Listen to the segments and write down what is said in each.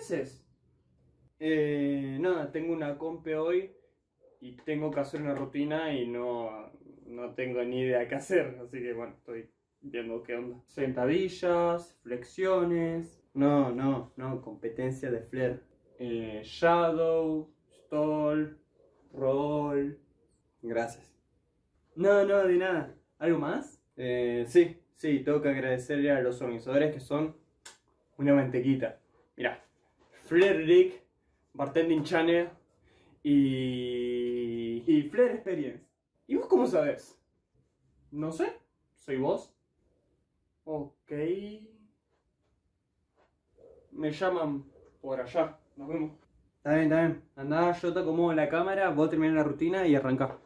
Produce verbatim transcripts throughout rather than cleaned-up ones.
haces? Eh, nada, tengo una compe hoy y tengo que hacer una rutina y no, no tengo ni idea qué hacer. Así que bueno, estoy viendo qué onda. Sentadillas, flexiones. No, no, no, competencia de flare. Eh, shadow, stall, roll. Gracias. No, no, de nada. ¿Algo más? Eh, sí, sí, tengo que agradecerle a los organizadores que son una mantequita. Mirá, Frederick, Bartending Channel y... y Flare Experience. ¿Y vos cómo sabés? No sé, ¿soy vos? Ok. Me llaman por allá, nos vemos. Está bien, está bien. Andá, yo te acomodo la cámara, vos terminás la rutina y arrancá.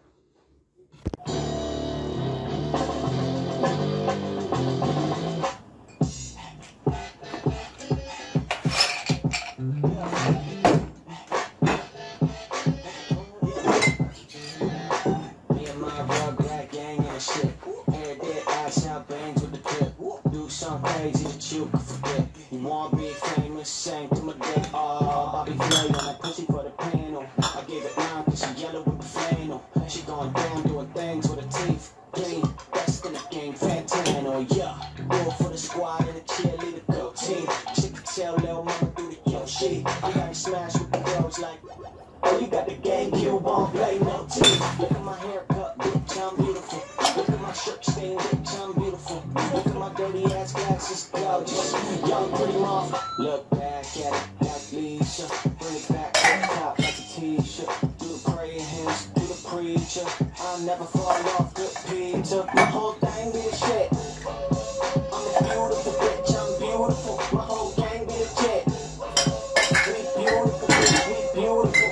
Crazy that you could forget. You wanna be famous, sang to my dick. Oh, Bobby Flay on that pussy for the panel. I gave it nine cause she yellow with the flannel. She going down doing things with her teeth. Clean, best in the game, Fantano, yeah. Do it for the squad and the cheerleader go team. She can tell little mama through the yo shit. I got smashed with the girls like, oh, you got the game, you won't play no team. Look at my haircut, bitch, I'm beautiful. Look at my shirt stain, bitch, I'm beautiful. Look at my dirty ass glasses, gorgeous. Young pretty mom, look back at it like Lisa. Bring it back to the top like a t-shirt. Do the praying hands, do the preacher. I'll never fall off, good Peter. My whole thing be the shit. I'm a beautiful bitch, I'm beautiful. My whole gang be the shit. We beautiful, bitch, we beautiful.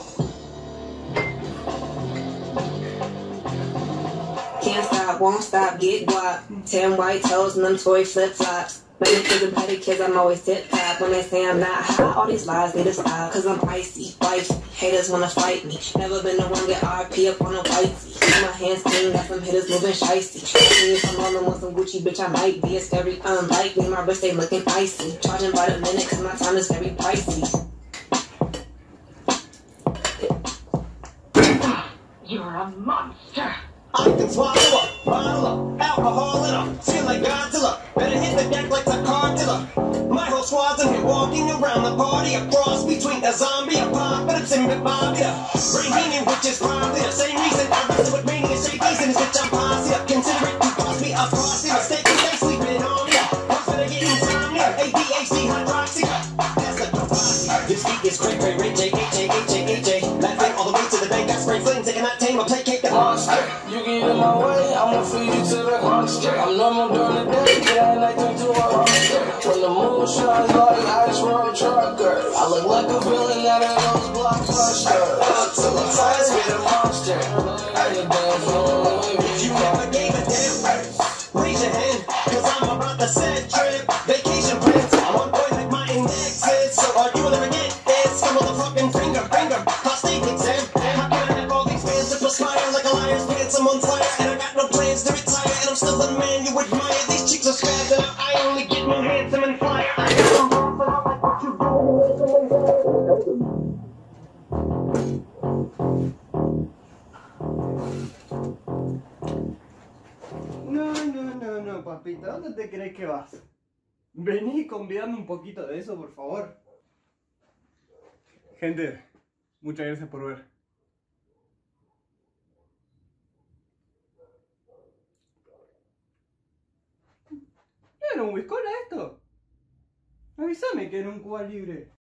Can't stop, won't stop, get guap. Ten white toes and them toy flip-flops. Manicures and pedicures, I'm always tip-top. When they say I'm not hot, all these lies need to stop. Cause I'm icy, wifey, haters wanna fight me. Never been the one get R P up on a whitey. My hands clean, got some hitters moving shicey. If I'm rolling with some Gucci, bitch, I might be. It's very unlikely, my wrist ain't looking icy. Charging by the minute cause my time is very pricey. You're a monster. I can swallow up, bottle up, alcohol in her, feel like Godzilla. Better hit the deck like a cartilla. My whole squad's in here walking around the party, a cross between a zombie, a pop, but it's in the Bobby. Brain meaning, which is probably the same reason I wrestle with meaning and shape reason is which I'm posse up. Consider it to cost me a frosty mistake, they sleeping on me. What's gonna get insomnia? A D H D hydroxy. That's the Bobby. This beat is cray cray, Ray J, H A, H A, H A. Laughing all the way to the bank, got spray flames, they cannot tame or take cake the monster. You get in my way, I'ma feed you to the monster. I'm normal during the day, but at night turn to a monster. When the moon shines like ice road trucker, I look like a villain out of those blockbusters. Till I'm tired with a monster. If you never gave a damn, raise your hand, cause I'm about to set trip. Vacation plans, I'm on point like my indexes. So all you will ever get is some motherfucking finger, finger, prostate exam. How can I have all these fans that perspire like a liar's pants? I'm on fire and I got no plans to retire. And I'm still the man you admire. These chicks are scared that I only get more handsome and flyer. I am wrong, but I like what you do. No, no, no, no, papita, ¿dónde te crees que vas? Vení y convidame un poquito de eso, por favor. Gente, muchas gracias por ver. ¿Era un whiskola esto? Avísame que era un Cuba Libre.